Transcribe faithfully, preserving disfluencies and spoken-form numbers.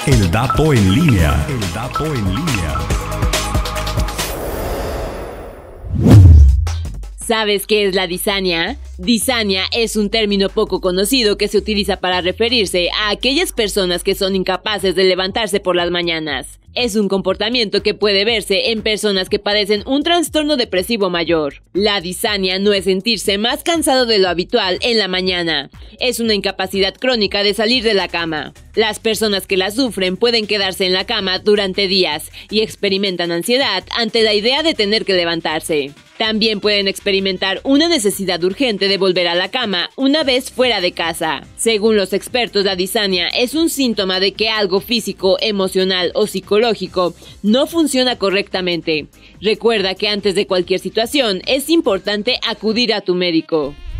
El dato en línea. El dato en línea. ¿Sabes qué es la disania? Disania es un término poco conocido que se utiliza para referirse a aquellas personas que son incapaces de levantarse por las mañanas. Es un comportamiento que puede verse en personas que padecen un trastorno depresivo mayor. La disania no es sentirse más cansado de lo habitual en la mañana. Es una incapacidad crónica de salir de la cama. Las personas que la sufren pueden quedarse en la cama durante días y experimentan ansiedad ante la idea de tener que levantarse. También pueden experimentar una necesidad urgente de volver a la cama una vez fuera de casa. Según los expertos, la disania es un síntoma de que algo físico, emocional o psicológico no funciona correctamente. Recuerda que antes de cualquier situación es importante acudir a tu médico.